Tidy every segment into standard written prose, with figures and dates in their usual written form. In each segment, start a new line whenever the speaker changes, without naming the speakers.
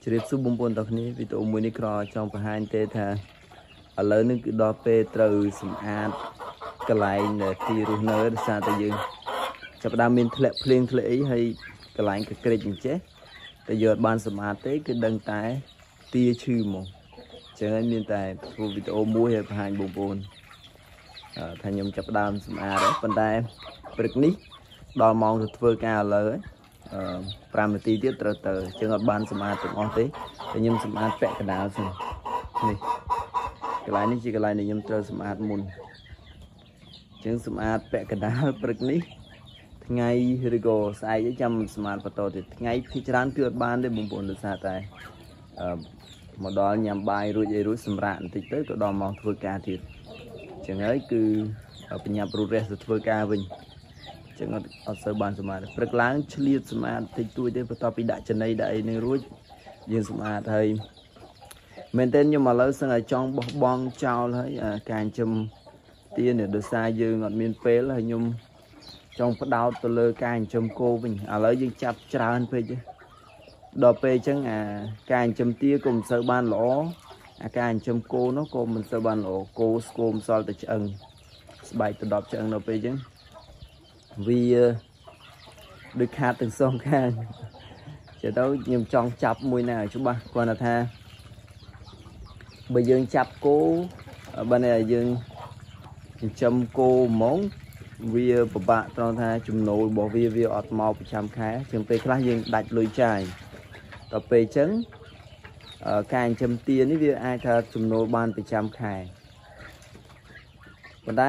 ជ្រាបសួរបងប្អូនទាំងគ្នាវីដេអូមួយនេះក្រចង់បង្ហាញទេថាឥឡូវនេះគឺដល់ពេលត្រូវសម្អាតកន្លែងទីរស់នៅដោយសារតែយើងចាប់ផ្ដើមមានធ្លាក់ភ្លៀងធ្លាក់អីហើយកន្លែងកក្រិចអញ្ចេះតែយកបានសម្អាតទេគឺដឹងតែទាឈឺមកអញ្ចឹងហើយមានតែធ្វើវីដេអូមួយឲ្យបង្ហាញបងប្អូនថាខ្ញុំចាប់ផ្ដើមសម្អាតហើយប៉ុន្តែព្រឹកនេះដល់ម៉ោងទៅធ្វើការឥឡូវ5នាទីទៀតត្រូវទៅអញ្ចឹងអត់បានសម្អាតទាំងអស់ទេតែខ្ញុំសម្អាតពាក់កណ្ដាលសិននេះកន្លែងនេះជាកន្លែងដែលខ្ញុំត្រូវសម្អាតមុនអញ្ចឹងសម្អាតពាក់កណ្ដាលព្រឹកនេះថ្ងៃឬក៏ស្អែកចាំសម្អាតបន្តទៀតថ្ងៃភាគច្រើនគឺអត់បានទេបងប្អូនដោយសារតែមកដល់ញ៉ាំបាយរួចអីរួចសម្រាកបន្តិចទៅក៏ដល់ម៉ោងធ្វើការទៀតអញ្ចឹងហើយគឺបញ្ញាប់រូតរះទៅធ្វើការវិញចឹងអត់សូវបានសម្អាតព្រឹកឡើងឆ្លៀតសម្អាតតិចតួចទេបន្ទាប់ពីដាក់ចំណីដាក់អីនឹងរួចយើងសម្អាតហើយមែនតើខ្ញុំឥឡូវសឹងឲ្យចង់បោះបង់ចោលហើយការចិញ្ចឹមទានេះដោយសារយើងអត់មានពេលហើយខ្ញុំចង់ផ្ដោតទៅលើការចិញ្ចឹមគោវិញឥឡូវយើងចាប់ច្រើនពេកដល់ពេលអញ្ចឹងការចិញ្ចឹមទាក៏មិនសូវបានល្អការចិញ្ចឹមគោនោះក៏មិនសូវបានល្អគោស្គមសល់តែឆ្អឹងស្បែកទៅ10ឆ្អឹងដល់ពេលអញ្ចឹងវាដូចខាតទាំងសងខាងចេះទៅខ្ញុំចង់ចាប់មួយណាឲ្យច្បាស់គាត់ថាបើយើងចាប់គោបើយើងចិញ្ចឹមគោហ្មងវាពិបាកត្រង់ថាចំណូលរបស់វាអត់មកប្រចាំខែជាងពេលខ្លះយើងដាច់លុយចាយដល់ពេលអញ្ចឹងការចិញ្ចឹមទានេះវាអាចថាចំណូលបានប្រចាំខែប៉ុន្តែ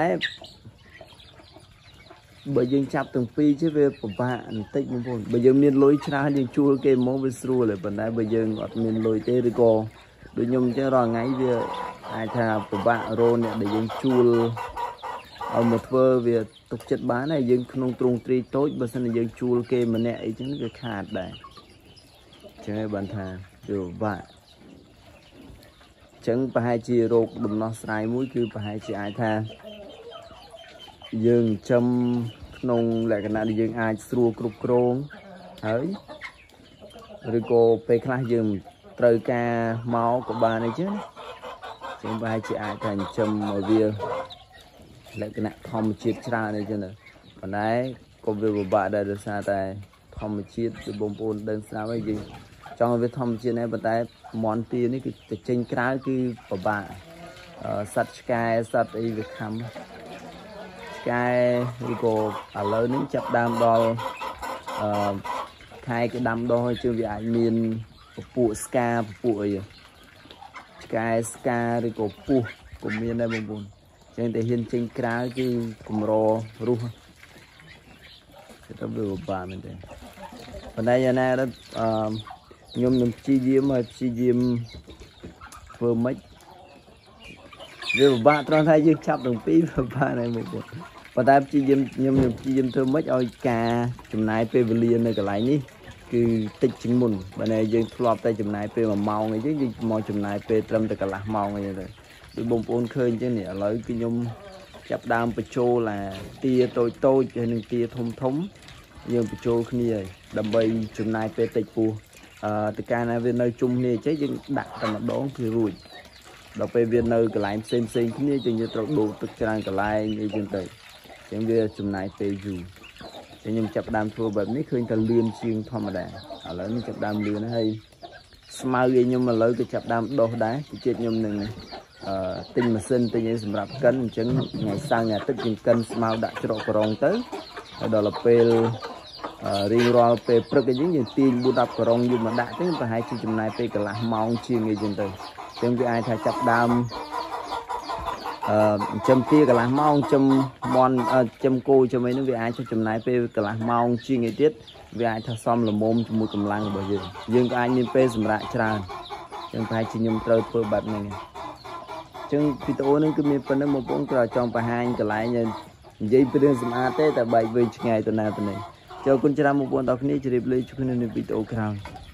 បើយើងចាប់ទាំងពីរchứវាពិបាកបន្តិចបងប្អូនបើយើងមានលុយច្រើនយើងជួលគេមកវាស្រួលហើយប៉ុន្តែបើយើងអត់មានលុយទេឬក៏ដូចខ្ញុំអញ្ចឹងរាល់ថ្ងៃវាអាចថាពិបាករកអ្នកដែលយើងជួលឲ្យមកធ្វើវាទុកចិត្តបានហើយយើងក្នុងទ្រង់ទ្រីតូចបើសិនជាយើងជួលគេម្នាក់អីចឹងវាខាតដែរអញ្ចឹងហើយបានថាវាពិបាកអញ្ចឹងប្រហែលជារោគដំណោះស្រាយមួយគឺប្រហែលជាអាចថាយើងចំក្នុងលក្ខណៈដែលយើងអាចស្រួលគ្រប់គ្រងហើយឬក៏ពេលខ្លះយើងត្រូវការមកក៏បានអីចឹងចឹងប្រហែលជាអាចថាចិញ្ចឹមឲ្យវាលក្ខណៈធម្មជាតិច្រើនអីចឹងប៉ុន្តែក៏វាពិបាកដែរដោយសារតែធម្មជាតិគឺបងប្អូនដឹងស្រាប់ហើយយើងចង់ឲ្យវាធម្មជាតិដែរប៉ុន្តែមន់ទានេះគឺទៅចេញក្រៅគឺពិបាកសត្វឆ្កែសត្វអីវាខំកែឬក៏ឥឡូវនេះចាប់ដើមដល់ខែគេដាំដុះហើយជឿវាអាចមានពពួកស្កាពពួកអីឆ្កែស្កាឬក៏ពស់ក៏មានដែរបងប្អូនចឹងតែហ៊ានចេញក្រៅគឺកម្ររស់ទៅវាពិបាកមែនទេប៉ុន្តែយ៉ាងណាដល់ខ្ញុំនឹងព្យាយាមឲ្យព្យាយាមធ្វើម៉េចវាពិបាកត្រង់ថាយើងចាប់ទាំងពីរពិបាកដែរបងប្អូនប៉ុន្តែព្យាយាមខ្ញុំព្យាយាមធ្វើម៉េចឲ្យការចំណាយពេលវេលានៅកន្លែងនេះគឺតិចជាងមុនបើយើងធ្លាប់តែចំណាយពេល1ម៉ោងអីចឹងយើងមកចំណាយពេលត្រឹមតែកន្លះម៉ោងអីទៅដូចបងប្អូនឃើញចឹងនេះឥឡូវគឺខ្ញុំចាប់ដើមបញ្ចូលទាតូចហើយនឹងទាធំយើងបញ្ចូលគ្នាហើយដើម្បីចំណាយពេលតិចពោះទៅកាលណាវានៅជុំគ្នាចេះយើងដាក់តែម្ដងគឺរួចដល់ពេលវានៅកន្លែងផ្សេងគ្នាយើងត្រូវដូរទឹកច្រើនកន្លែងអីចឹងទៅចឹងវាចំណាយពេលយូរចឹងខ្ញុំចាប់ដើមធ្វើបែបនេះឃើញតែលឿនជាងធម្មតាឥឡូវនេះចាប់ដើមលឿនហើយស្មៅឲ្យខ្ញុំឥឡូវក៏ចាប់ដើមដុះដែរពីជាតិខ្ញុំនឹងទិញម៉ាស៊ីនទិញអីសម្រាប់កិនអញ្ចឹងថ្ងៃសៅរ៍អាទិត្យយើងកិនស្មៅដាក់ច្រកក្រងទៅហើយដល់ពេលរៀងរាល់ពេលព្រឹកអីចឹងយើងទាញ4-10ក្រងយកមកដាក់ទៅប្រហែលជាចំណាយពេលកន្លះម៉ោងជាងអីចឹងទៅអញ្ចឹងវាអាចថាចាប់ដើមចិញ្ចឹមទាកន្លះម៉ោងចិញ្ចឹមគោចិញ្ចឹមអីនោះវាអាចចំណាយពេលកន្លះម៉ោងជាងអីទៀតវាអាចថាសមល្មមជាមួយកម្លាំងរបស់យើងក៏អាចមានពេលសម្រាប់ច្រើនអញ្ចឹងប្រហែលជាខ្ញុំត្រូវធ្វើបែបហ្នឹងអញ្ចឹងវីដេអូនេះគឺមានប៉ុណ្ណឹងបងប្អូនក៏ចង់បង្ហាញកន្លែងនិយាយពីរឿងសម្អាតទេតែបែកវែងឆ្ងាយទៅណាទៅនេះចូលគុណច្រើនបងប្អូនទាំងគ្នាជម្រាបលាជួបគ្នានៅវីដេអូក្រោយ